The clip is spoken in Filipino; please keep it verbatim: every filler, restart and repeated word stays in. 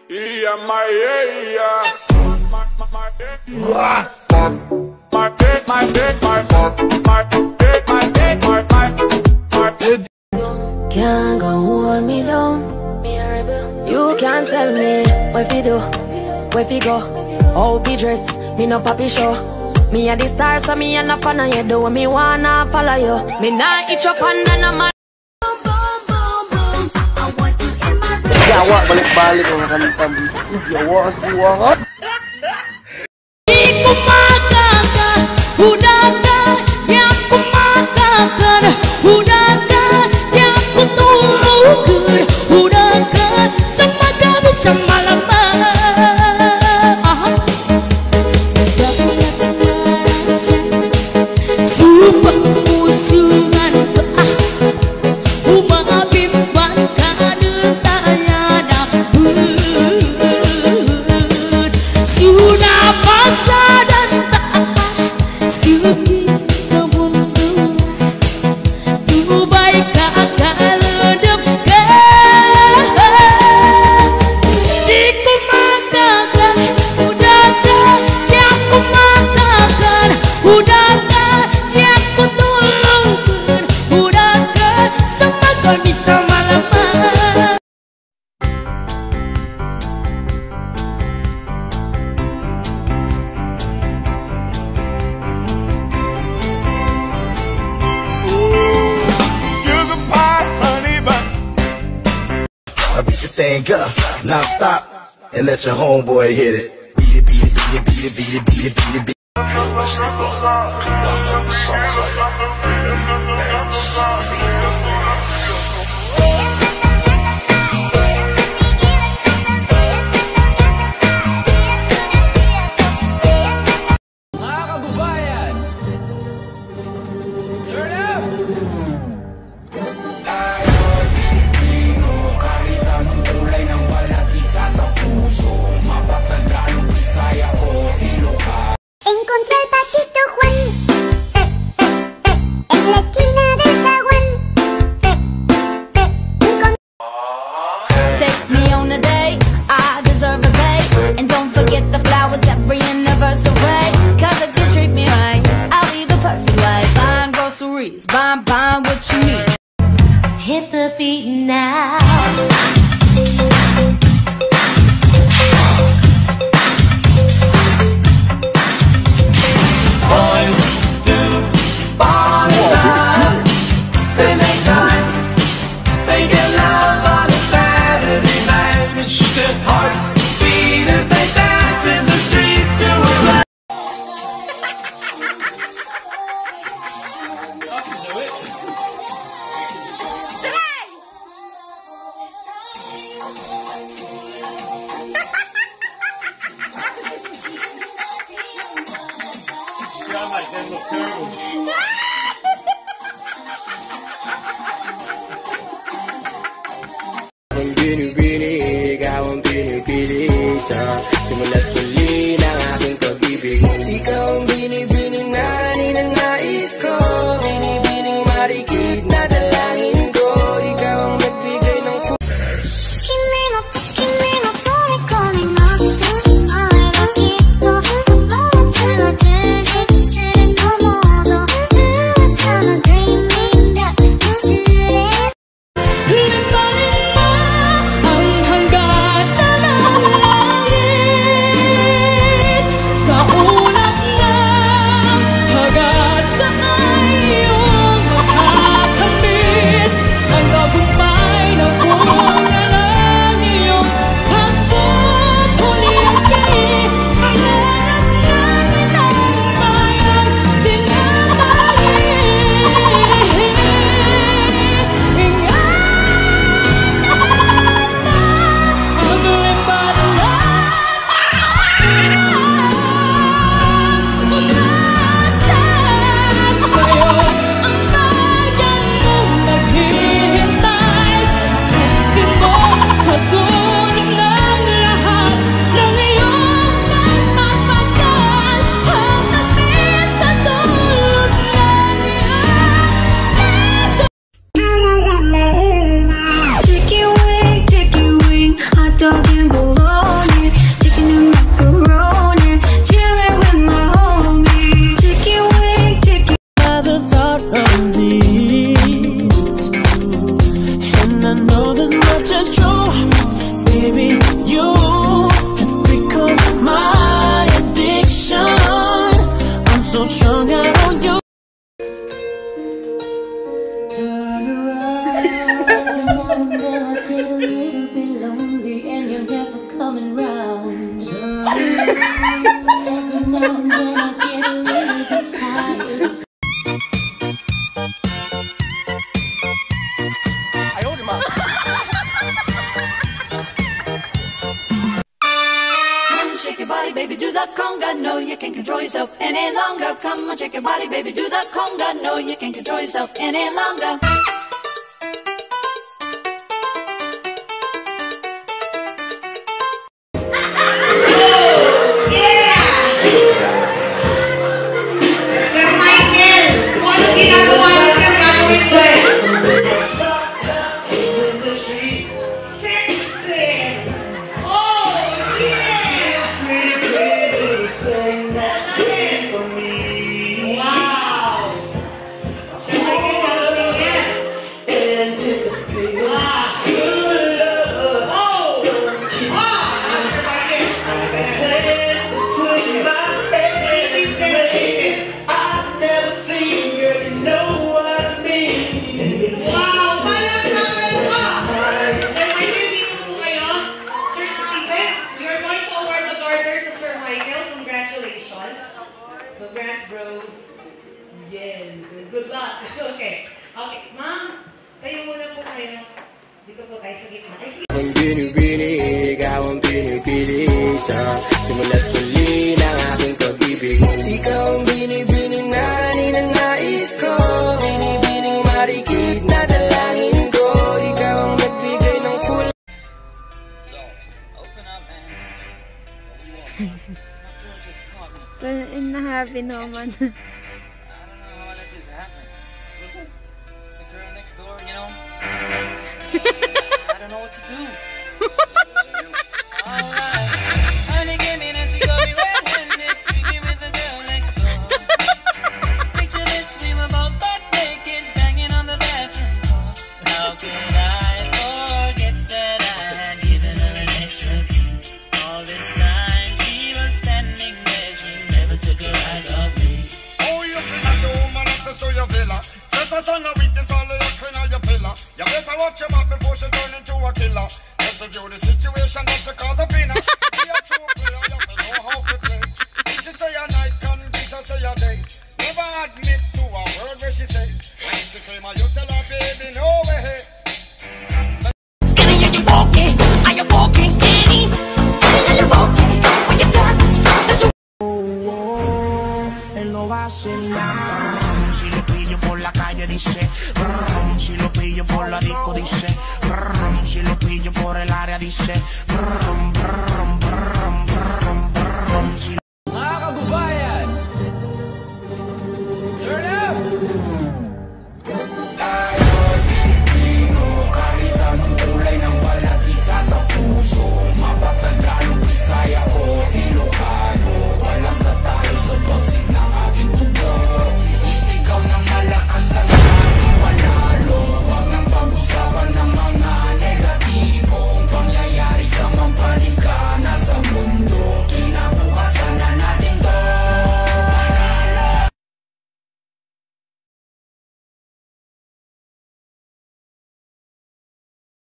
Yeah, my yeah, yeah. My my my my dick, my dick, my my dick, my dick, my my my dick. Can't go hold me down. You can't tell me what you do, where you go, how you dress. Me no papi show. Me a the star, so me a na fan of you. Do what me wanna follow you. Me nah itch up and na man. Jawa balik-balik orang kami Jawa Jawa Di kumakakan budakan yang kumakakan budakan yang kutunggukan budakan semoga bisa malaman. Sumpah musuhan ah umah bimban sudah fasa dan tak suki kemundur tu baik kakak ledep ke di kumakakan udahkan yang kumakakan udahkan yang kutulungkan udahkan semoga bisa malaman. I beat the thing up, now stop, and let your homeboy hit it. Beat it, beat it, beat it, beat it, beat it, beat it, beat it, beat it. Encontré el patito Juan en la esquina del zaguán. Take me on a date, I deserve a pay. And don't forget the flowers every anniversary. Cause if you treat me right, I'll be the perfect wife. Buying groceries, buying, buying what you need. Hit the beat now. I like that look terrible. Ang binibini, ikaw ang pinipili sa simula't muli ng aking pag-ibig. Ikaw ang binibini na ninanais ko, binibining marikit na dalangin ko. Ikaw ang nagbigay ng puso. Kimi no kimi no toriko ni natte arai wa kitto moto no jujutsu no modo uwasa no dreaming ga usure. Sa ulap na coming round. Every now and then I get a little bit tired. Shake your body, baby, do the conga. No, you can't control yourself any longer. Come on, shake your body, baby, do the conga. No, you can't control yourself any longer. Congrats, bro. Yes. Good luck. Okay. Okay. Ma'am, kayo muna po kayo. Dito po kayo sa gitna. Ang binibini, ikaw ang pinipili sa simula't huli ng aking pag-ibig. Ikaw ang binibining na ninanais ko, binibining marikit na dalangin ko. Ikaw ang nagbigay ng kulay. Open up, man. In the happy naman. I don't know how I let this happen. The girl next door, you know? I don't know what to do. Alright. Honey came in and she got me red-handed, creepy with the girl next door. Picture this, we were both butt naked, banging on the bathroom floor. How could I forget that I had given her an extra key? All this time she was standing there, she never took her eyes off me. Oh, you bring a woman access to your villa. Just a son of witness, all of your clean on your pillar. You better watch your back.